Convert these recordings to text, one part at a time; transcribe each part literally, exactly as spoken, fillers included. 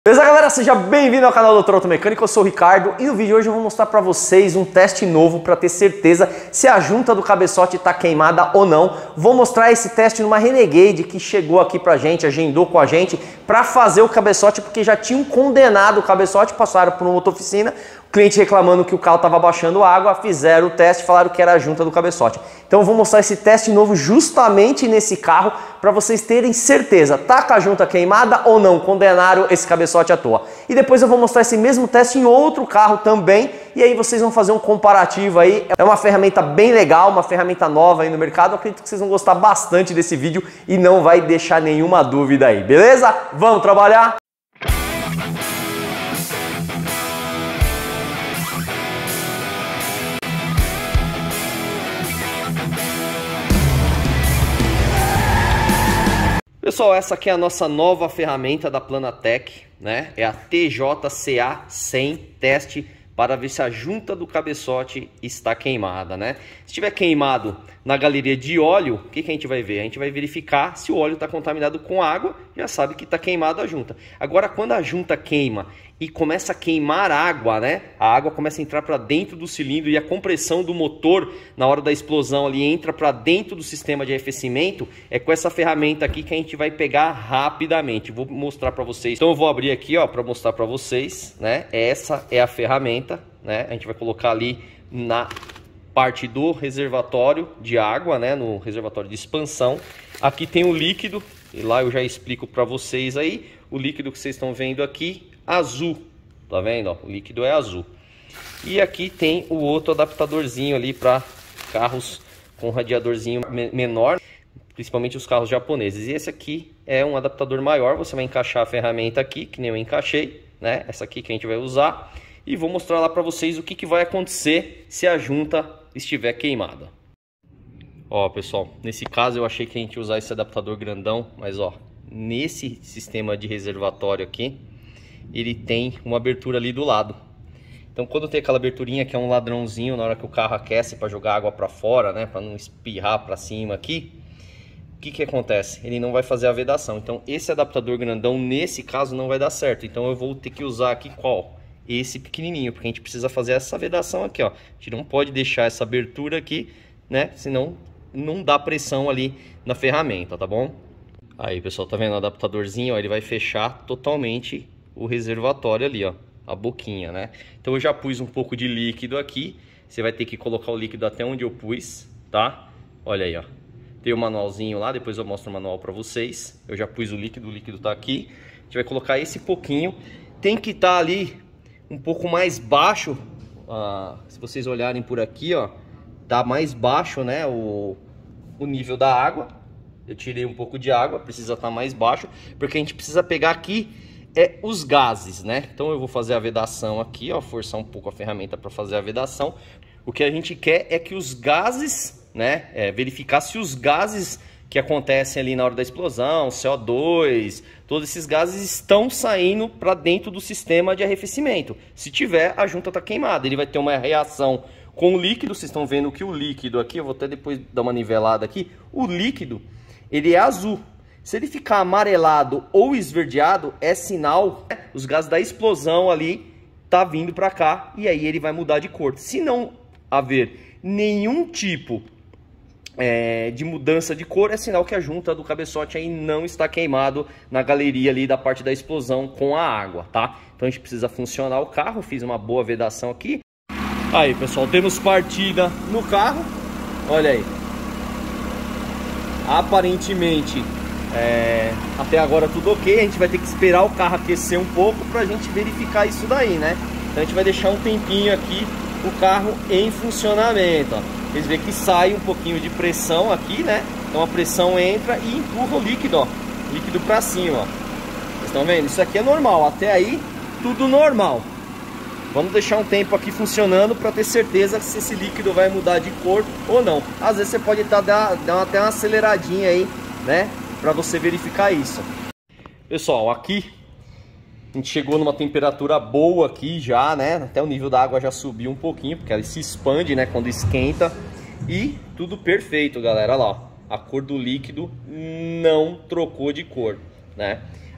Beleza, galera? Seja bem-vindo ao canal do doutor Automecânico, eu sou o Ricardo e no vídeo de hoje eu vou mostrar para vocês um teste novo para ter certeza se a junta do cabeçote está queimada ou não. Vou mostrar esse teste numa Renegade que chegou aqui pra gente, agendou com a gente para fazer o cabeçote, porque já tinham condenado o cabeçote, passaram por uma outra oficina, o cliente reclamando que o carro estava baixando água, fizeram o teste, falaram que era a junta do cabeçote. Então eu vou mostrar esse teste novo justamente nesse carro para vocês terem certeza, tá com a junta queimada ou não, condenaram esse cabeçote à toa. E depois eu vou mostrar esse mesmo teste em outro carro também, e aí vocês vão fazer um comparativo aí. É uma ferramenta bem legal, uma ferramenta nova aí no mercado. Eu acredito que vocês vão gostar bastante desse vídeo e não vai deixar nenhuma dúvida aí, beleza? Vamos trabalhar? Pessoal, essa aqui é a nossa nova ferramenta da Planatec, né? É a T J C A cem teste para ver se a junta do cabeçote está queimada, né? Se estiver queimado na galeria de óleo, o que, que a gente vai ver? A gente vai verificar se o óleo está contaminado com água, já sabe que está queimada a junta. Agora, quando a junta queima e começa a queimar água, né? A água começa a entrar para dentro do cilindro e a compressão do motor na hora da explosão ali entra para dentro do sistema de arrefecimento. É com essa ferramenta aqui que a gente vai pegar rapidamente. Vou mostrar para vocês. Então eu vou abrir aqui, ó, para mostrar para vocês, né? Essa é a ferramenta, né? A gente vai colocar ali na parte do reservatório de água, né? No reservatório de expansão. Aqui tem o líquido e lá eu já explico para vocês aí. O líquido que vocês estão vendo aqui, azul, tá vendo? Ó, o líquido é azul. E aqui tem o outro adaptadorzinho ali para carros com radiadorzinho menor, principalmente os carros japoneses. E esse aqui é um adaptador maior. Você vai encaixar a ferramenta aqui, que nem eu encaixei, né? Essa aqui que a gente vai usar. E vou mostrar lá para vocês o que, que vai acontecer se a junta estiver queimada. Ó, pessoal, nesse caso eu achei que a gente ia usar esse adaptador grandão, mas ó, nesse sistema de reservatório aqui, ele tem uma abertura ali do lado. Então quando tem aquela aberturinha que é um ladrãozinho na hora que o carro aquece para jogar água para fora, né, para não espirrar para cima aqui, o que que acontece? Ele não vai fazer a vedação. Então esse adaptador grandão nesse caso não vai dar certo. Então eu vou ter que usar aqui qual? Esse pequenininho, porque a gente precisa fazer essa vedação aqui, ó. A gente não pode deixar essa abertura aqui, né, senão não dá pressão ali na ferramenta, tá bom? Aí, pessoal, tá vendo o adaptadorzinho, ó, ele vai fechar totalmente o reservatório ali, ó, a boquinha, né? Então eu já pus um pouco de líquido aqui. Você vai ter que colocar o líquido até onde eu pus, tá? Olha aí, ó. Tem o manualzinho lá, depois eu mostro o manual pra vocês. Eu já pus o líquido, o líquido tá aqui. A gente vai colocar esse pouquinho. Tem que estar ali um pouco mais baixo. Ah, se vocês olharem por aqui, ó, tá mais baixo, né, o, o nível da água. Eu tirei um pouco de água, precisa estar mais baixo, porque a gente precisa pegar aqui é os gases, né? Então eu vou fazer a vedação aqui, ó, forçar um pouco a ferramenta para fazer a vedação. O que a gente quer é que os gases, né, é, verificar se os gases que acontecem ali na hora da explosão, C O dois, todos esses gases estão saindo para dentro do sistema de arrefecimento. Se tiver, a junta está queimada. Ele vai ter uma reação com o líquido. Vocês estão vendo que o líquido aqui, eu vou até depois dar uma nivelada aqui, o líquido, ele é azul. Se ele ficar amarelado ou esverdeado, é sinal, né, os gases da explosão ali tá vindo para cá e aí ele vai mudar de cor. Se não haver nenhum tipo é, de mudança de cor, é sinal que a junta do cabeçote aí não está queimado na galeria ali da parte da explosão com a água, tá? Então a gente precisa funcionar o carro. Fiz uma boa vedação aqui. Aí, pessoal, temos partida no carro. Olha aí. Aparentemente É, até agora tudo ok. A gente vai ter que esperar o carro aquecer um pouco pra gente verificar isso daí, né? Então a gente vai deixar um tempinho aqui o carro em funcionamento, ó. Vocês veem que sai um pouquinho de pressão aqui, né? Então a pressão entra e empurra o líquido, ó, líquido pra cima, ó. Vocês estão vendo? Isso aqui é normal, até aí tudo normal. Vamos deixar um tempo aqui funcionando para ter certeza se esse líquido vai mudar de cor ou não. Às vezes você pode tá, dar, dar até uma aceleradinha aí, né, para você verificar isso. Pessoal, aqui a gente chegou numa temperatura boa aqui já, né? Até o nível da água já subiu um pouquinho, porque ela se expande, né, quando esquenta. E tudo perfeito, galera. Olha lá, ó. A cor do líquido não trocou de cor, né?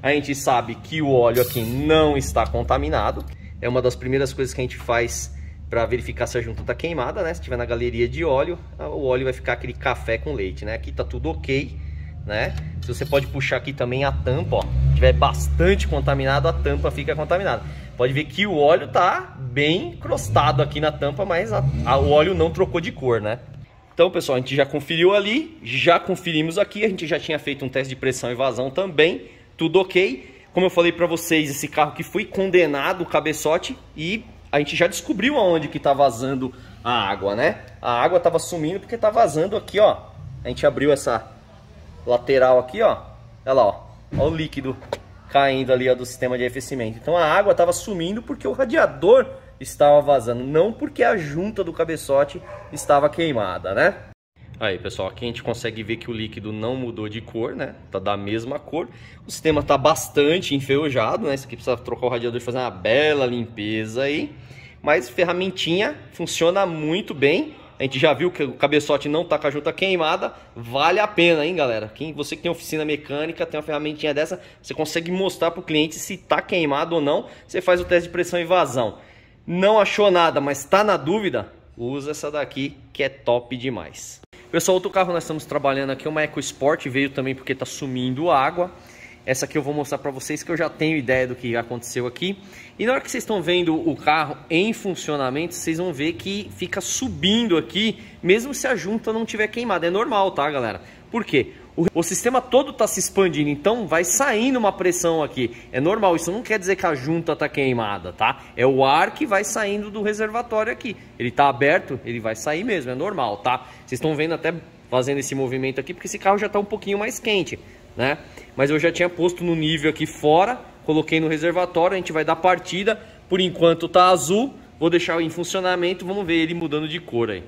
a gente sabe que o óleo aqui não está contaminado. É uma das primeiras coisas que a gente faz para verificar se a junta está queimada, né? Se tiver na galeria de óleo, o óleo vai ficar aquele café com leite, né? Aqui tá tudo ok, né? Se você pode puxar aqui também a tampa, ó, se tiver bastante contaminado, a tampa fica contaminada. Pode ver que o óleo tá bem encrostado aqui na tampa, mas a, a, o óleo não trocou de cor, né? Então, pessoal, a gente já conferiu ali, já conferimos aqui, a gente já tinha feito um teste de pressão e vazão também, tudo ok. Como eu falei para vocês, esse carro que foi condenado, o cabeçote, e a gente já descobriu aonde que tá vazando a água, né? A água tava sumindo porque tá vazando aqui, ó. A gente abriu essa lateral aqui, ó. Olha lá, ó. Olha o líquido caindo ali, ó, do sistema de arrefecimento. Então a água tava sumindo porque o radiador estava vazando, não porque a junta do cabeçote estava queimada, né? Aí, pessoal, aqui a gente consegue ver que o líquido não mudou de cor, né? Tá da mesma cor. O sistema tá bastante enferrujado, né? Isso aqui precisa trocar o radiador e fazer uma bela limpeza aí. Mas ferramentinha funciona muito bem. A gente já viu que o cabeçote não tá com a junta queimada. Vale a pena, hein, galera? Quem, você que tem oficina mecânica, tem uma ferramentinha dessa, você consegue mostrar pro cliente se tá queimado ou não. Você faz o teste de pressão e vazão. Não achou nada, mas está na dúvida? Usa essa daqui que é top demais. Pessoal, outro carro nós estamos trabalhando aqui, uma EcoSport, veio também porque está sumindo água. Essa aqui eu vou mostrar para vocês que eu já tenho ideia do que aconteceu aqui. E na hora que vocês estão vendo o carro em funcionamento, vocês vão ver que fica subindo aqui, mesmo se a junta não tiver queimada. É normal, tá, galera? Por quê? O, o sistema todo está se expandindo, então vai saindo uma pressão aqui. É normal, isso não quer dizer que a junta está queimada, tá? É o ar que vai saindo do reservatório aqui. Ele está aberto, ele vai sair mesmo, é normal, tá? Vocês estão vendo até fazendo esse movimento aqui, porque esse carro já está um pouquinho mais quente, né? Mas eu já tinha posto no nível aqui fora, coloquei no reservatório, a gente vai dar partida. Por enquanto tá azul, vou deixar em funcionamento, vamos ver ele mudando de cor aí.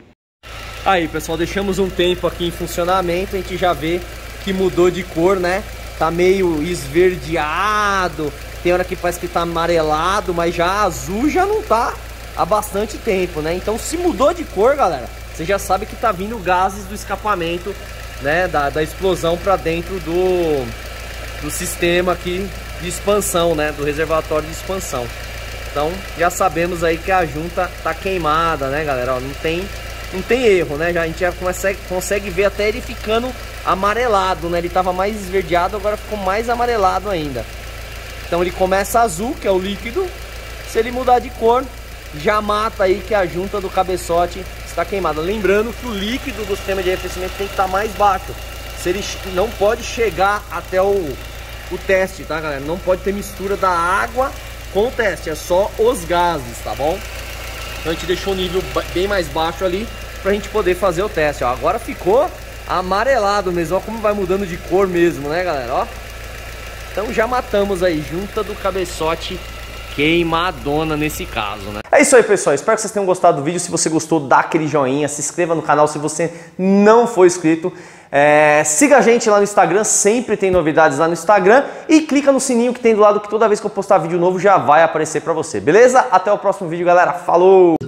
Aí, pessoal, deixamos um tempo aqui em funcionamento, a gente já vê que mudou de cor, né? Tá meio esverdeado, tem hora que parece que tá amarelado, mas já azul já não tá há bastante tempo, né? Então, se mudou de cor, galera, você já sabe que tá vindo gases do escapamento, né? Da, da explosão para dentro do, do sistema aqui de expansão, né? Do reservatório de expansão. Então, já sabemos aí que a junta tá queimada, né, galera? Ó, não tem... Não tem erro, né? Já, a gente já consegue, consegue ver até ele ficando amarelado, né? Ele estava mais esverdeado, agora ficou mais amarelado ainda. Então ele começa azul, que é o líquido. Se ele mudar de cor, já mata aí que a junta do cabeçote está queimada. Lembrando que o líquido do sistema de arrefecimento tem que estar mais baixo. Se ele não pode chegar até o, o teste, tá, galera? Não pode ter mistura da água com o teste, é só os gases, tá bom? Então a gente deixou o nível bem mais baixo ali pra gente poder fazer o teste, ó. Agora ficou amarelado mesmo, ó, como vai mudando de cor mesmo, né, galera, ó. Então já matamos aí, junta do cabeçote queimadona nesse caso, né. É isso aí, pessoal, espero que vocês tenham gostado do vídeo. Se você gostou, dá aquele joinha, se inscreva no canal se você não for inscrito. É, siga a gente lá no Instagram, sempre tem novidades lá no Instagram. E clica no sininho que tem do lado, que toda vez que eu postar vídeo novo já vai aparecer pra você, beleza? Até o próximo vídeo, galera, falou!